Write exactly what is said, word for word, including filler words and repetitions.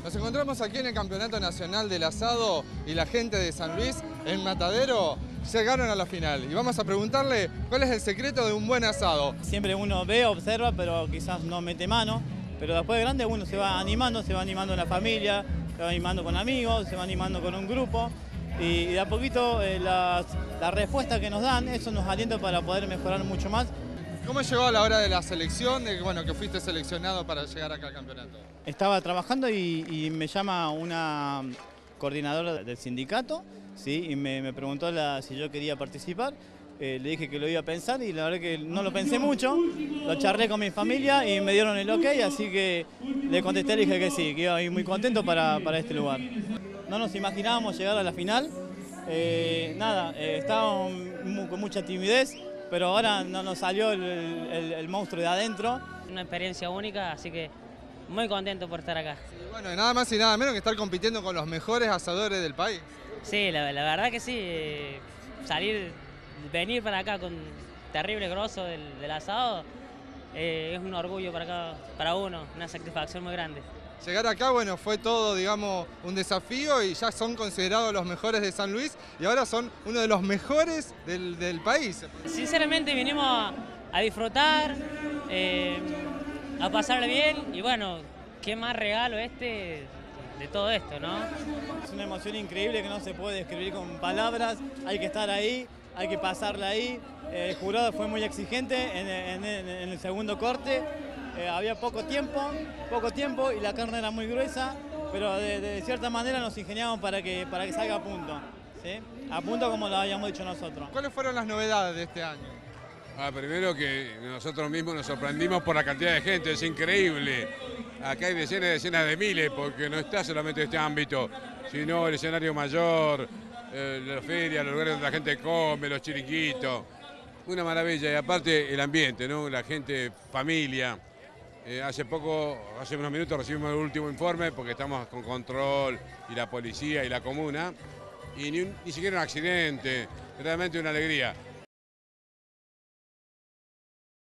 Nos encontramos aquí en el Campeonato Nacional del Asado y la gente de San Luis, en Matadero, llegaron a la final. Y vamos a preguntarle cuál es el secreto de un buen asado. Siempre uno ve, observa, pero quizás no mete mano. Pero después de grande uno se va animando, se va animando en la familia, se va animando con amigos, se va animando con un grupo. Y de a poquito eh, las, la respuesta que nos dan, eso nos alienta para poder mejorar mucho más. ¿Cómo llegó a la hora de la selección, de bueno, que fuiste seleccionado para llegar acá al campeonato? Estaba trabajando y, y me llama una coordinadora del sindicato, ¿sí? Y me, me preguntó la, si yo quería participar. Eh, le dije que lo iba a pensar y la verdad que no lo pensé mucho. Lo charlé con mi familia y me dieron el ok, así que le contesté, le dije que sí, que iba a ir muy contento para, para este lugar. No nos imaginábamos llegar a la final. Eh, nada, eh, estábamos con mucha timidez, pero ahora no nos salió el, el, el monstruo de adentro. Una experiencia única, así que muy contento por estar acá. Sí, bueno, y nada más y nada menos que estar compitiendo con los mejores asadores del país. Sí, la, la verdad que sí, eh, salir, venir para acá con terrible grosso del, del asado, eh, es un orgullo para, acá, para uno, una satisfacción muy grande. Llegar acá, bueno, fue todo, digamos, un desafío y ya son considerados los mejores de San Luis y ahora son uno de los mejores del, del país. Sinceramente vinimos a, a disfrutar, eh, a pasarle bien y bueno, qué más regalo este de todo esto, ¿no? Es una emoción increíble que no se puede describir con palabras, hay que estar ahí, hay que pasarla ahí. El jurado fue muy exigente en, en, en el segundo corte. Eh, había poco tiempo, poco tiempo y la carne era muy gruesa, pero de, de cierta manera nos ingeniamos para que, para que salga a punto, ¿sí? A punto como lo habíamos dicho nosotros. ¿Cuáles fueron las novedades de este año? Ah, primero que nosotros mismos nos sorprendimos por la cantidad de gente, es increíble. Acá hay decenas y decenas de miles, porque no está solamente este ámbito, sino el escenario mayor, eh, la feria, los lugares donde la gente come, los chiringuitos. Una maravilla, y aparte el ambiente, ¿no? La gente, familia. Eh, hace poco, hace unos minutos recibimos el último informe porque estamos con control y la policía y la comuna y ni, un, ni siquiera un accidente, realmente una alegría.